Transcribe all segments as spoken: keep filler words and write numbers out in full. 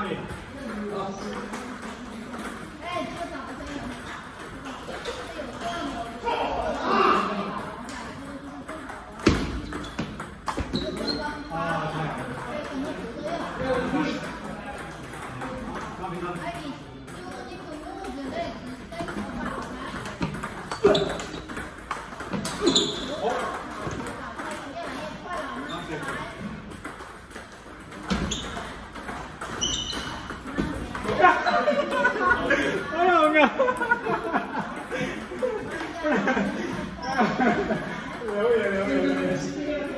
里？ 哎，这个长得真有。 啊， 哎，你就你滚木子嘞，再怎么办？哦，越来越快了，慢点来。 哎呀，我靠！留言留言留言。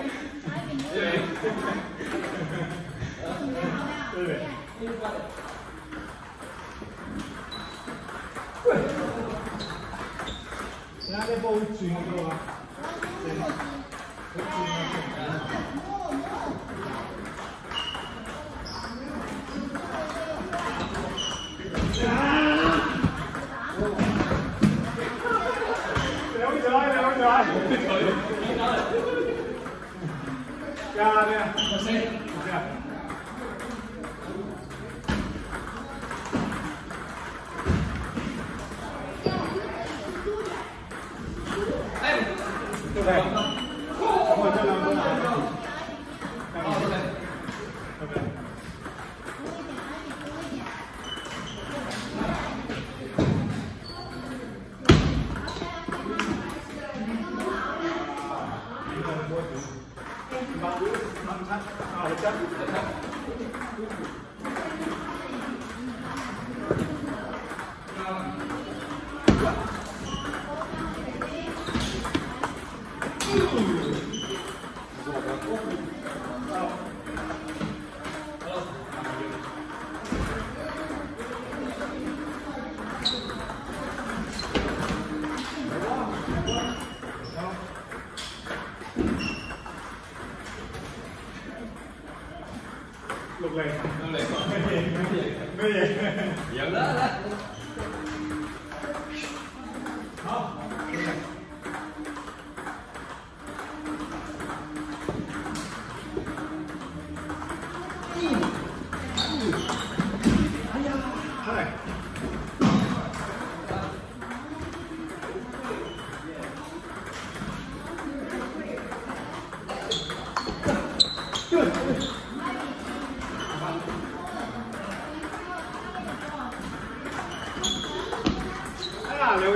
对。人家在帮我转嗰個啊。兩仔兩仔。加咩啊？我先。咩啊？ 对，我这两个拿着。好，OK。OK。好，我加。六零，六零，咩嘢？咩嘢？贏啦！